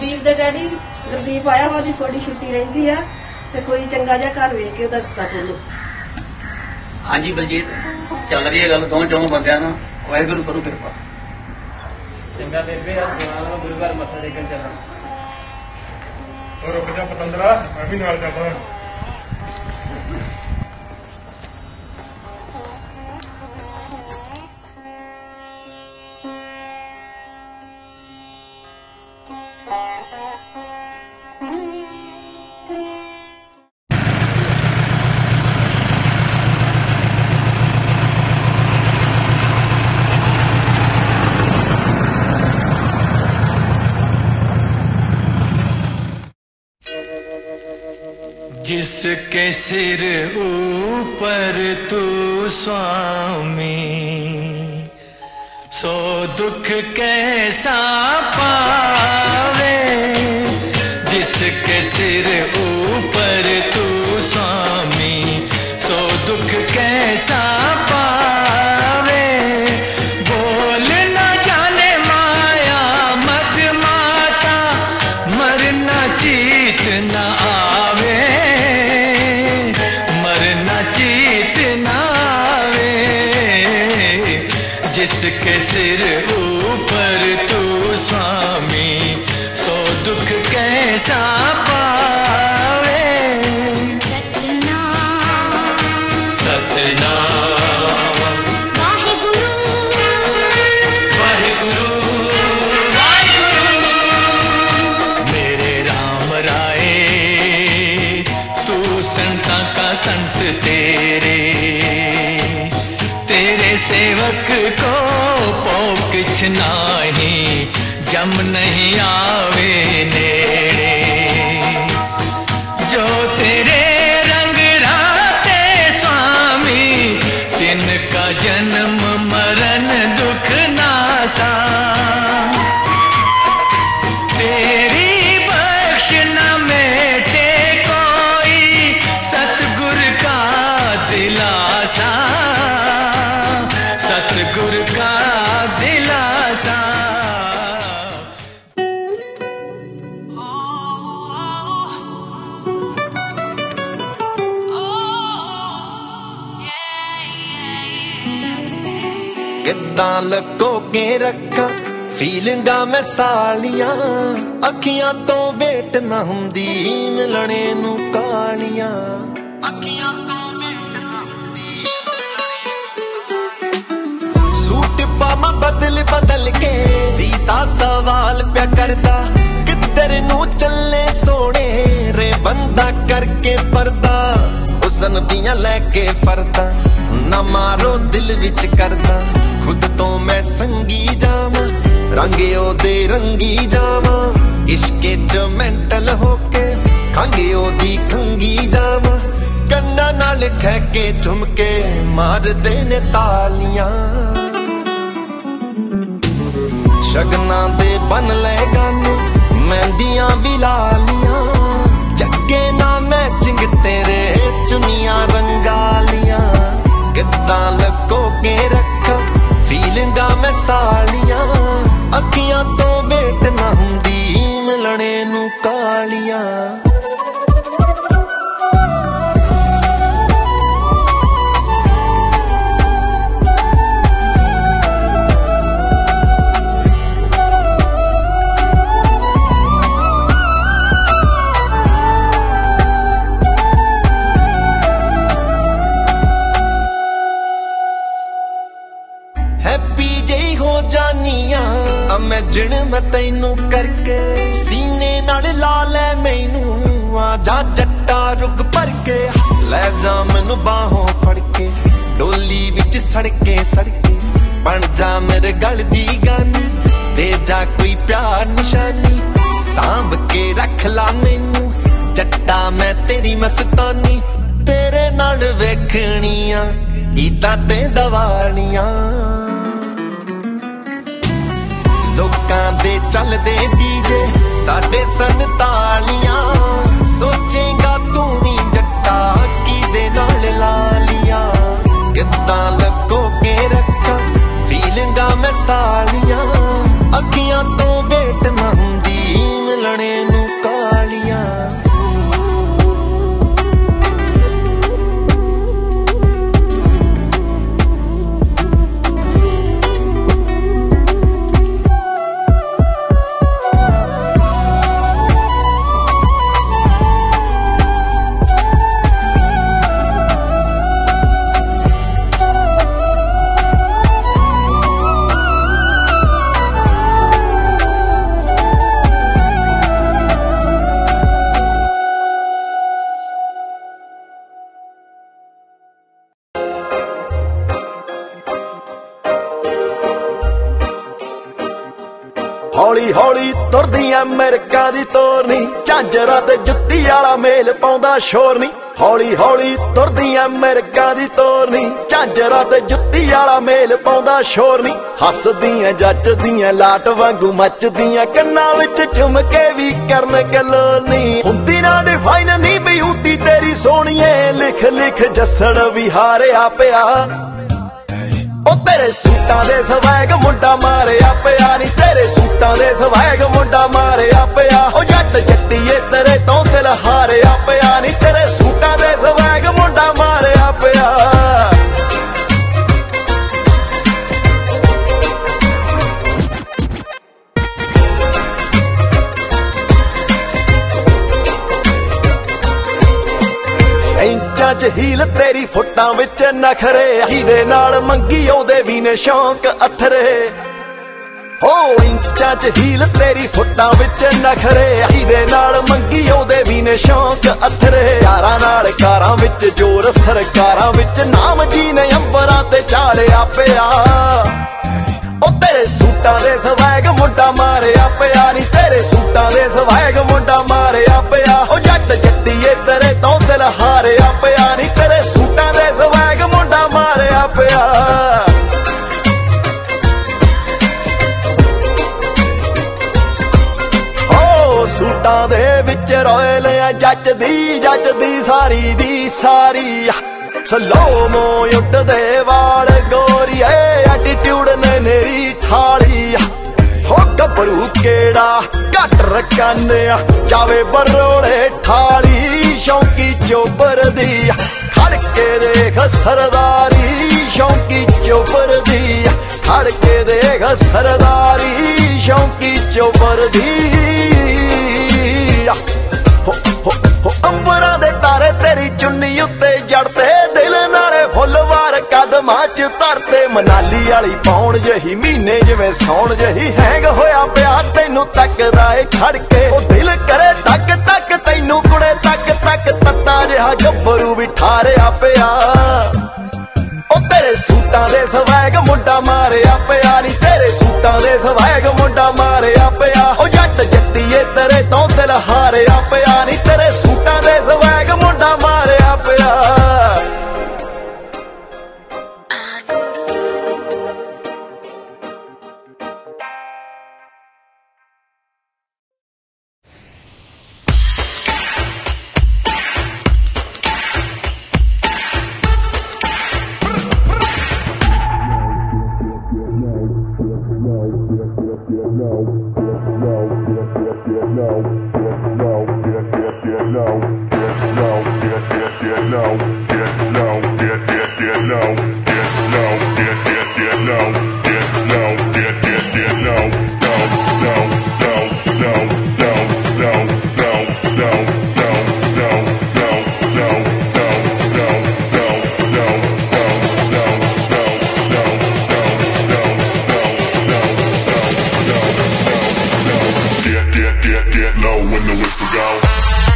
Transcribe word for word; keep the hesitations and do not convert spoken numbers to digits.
गुरदीप दे daddy Gurdeep आया हुआ थोड़ी छुट्टी रही है तो कोई चंगा जिहा घर वेख के दसदा बोलो। हाँ जी बलजीत चल रही है गल दो चौं बंदियां नाल वाहिगुरू करू कृपा। चंगा बेबे सवाल गुरु घर मत्था टेकन चला और रुक जा पतंदरा मैं भी नाल जावां। जिसके सिर ऊपर तू स्वामी सो दुख कैसा पावे। जिसके सिर ऊपर तू स्वामी सो दुख कैसा पावे। बोल न जाने माया मद माता मरना चीत न आवे। मरना चीत न आवे। जिसके सिर ऊपर तू स्वामी सो दुख कैसा पावे। सतनाम वाहिगुरु वाहिगुरु वाहिगुरु। मेरे राम राय तू संता का संत तेरे तेरे सेवक को पो किछ नाही जम नहीं आवे नेड़े। जो तेरे रंग राते स्वामी तिनका जन्म मरण दुख नासा। तेरी बख्श न मेटे कोई सतगुर का दिलासा। सतगुर का दिलासा। किद्दां लको के रखा फीलिंगा मैं सालियां अखियां तो वेट ना हुंदी मिलने नू कालियां। अखियां तो वेट ना हुंदी सूट पामा बदल बदल के सीसा सवाल प्या करदा। किधर नू चले सोने रे बंदा करके पर्दा। हुसन दियां लैके फरदा ना मारो दिल विच करदा। खुद तो मैं संगी जावां रंगे ओदे रंगी जावां। इश्के च मेंटल होके खंगे ओदी खंगी जावां। कन्ना नाल ठहके झुमके मार देने तालियां। शगना दे बन ले गाने मेहंदियां भी लालियां। जगे ना मैचिंग तेरे चुनिया रंगालियां। किद्दां लको के रखा फीलिंगा मैं सालियां अखियां तो वेट ना हुंदी मिलने नू कालियां। हैप्पी जई हो जानिया इमेजिन मैं तैनू करके सीने नाल ला ले मैनू। आ जा जट्टा रुक भर के ले जा मैनू बाहों फड़ के डोली विच सड़के सड़के बन जा मेरे गल दी गानी। दे जा कोई प्यार निशानी सांभ के रख ला मैनू। जट्टा मैं तेरी मस्तानी तेरे नाल वेखनियां गीतां ते दवालियां। लोकां दे चलदे डीजे साडे संतालियां। सोचेगा तू भी जट्टा किदे नाल लालियां। किद्दां लको के रखा फीलिंगा मैं सालियां अखियां तो वेट ना हुंदी मिलने हौली हौली तुरदियां मिरकां दी तोरनी झांजरा ते जुत्ती वाला मेल पाउंदा शोर नी हौली हौली तुरदियां मिरकां दी तोरनी झांजरा ते जुत्ती वाला मेल पाउंदा शोर नी हसदियां जचदियां लाट वांगू मचदियां कन्नां विच झुमके भी करन गलोल नी हुंदी ना डिफाइन नी ब्यूटी तेरी सोहणीए लिख लिख जस्सण भी हारिया पिया ओ तेरे सूटां दे स्वैग मुंडा मारिया पिया नी तेरे सूटां दे स्वैग मुंडा मारिया पिया ओ जट जट्टीए तेरे तो दिल हारिया पिया नी तेरे सूटां दे स्वैग मुंडा मारिया पिया इंचां च हील तेरी फुटां विच नखरे हिदे नाल मंगी ओदे भी ने शौक अथरे हो इंचां च हील तेरी फुटां विच नखरे हिदे नाल मंगी ओदे भी ने शौक अथरे यारां नाल कारां विच जोर सरकारां विच नाम जी ने अंबरां ते चाढ़िया पिया ओ तेरे सूटां दे स्वैग मुंडा मारिया पिया नी तेरे सूटां दे स्वैग मुंडा मारिया पिया ओ जट जट्टीए तेरे तो दिल हारिया पिया नी तेरे सूटां दे स्वैग मुंडा मारिया पिया ओ सूटां दे विच रोयल जचदी जचदी सारी दी सारी स्लो मो उठदे वाल गोरीए एटीट्यूड ने नेरी थाली हो गभरू केड़ा घट रकाने जावे बरोड़े ठाली शौकी चोबर दी खड़के देख सरदारी शौकी चोबर दी खड़के देख सरदारी शौकी चोबर दी हो हो हो अंबरां दे तारे तेरी चुन्नी उत्ते जड़ते दिल नाले फुल वार कदमां च धरते मनाली वाली पौण जही महीने जिवें सौण जही हैंग होया पिया तैनू तकदा ए खड़के ओ दिल करे तक तक तैनू कुड़े तक तक तत्ता जिहा गब्बरू भी ठारिया पिया ओ तेरे सूटां दे स्वैग मुंडा मारिया पिया नी तेरे सूटां दे स्वैग मुंडा मारिया पिया ओ जट जट्टीए तेरे तो दिल हारिया पिया नी तेरे सूटां दे स्वैग मुंडा मारिया पिया Get, get, get low when the whistle go.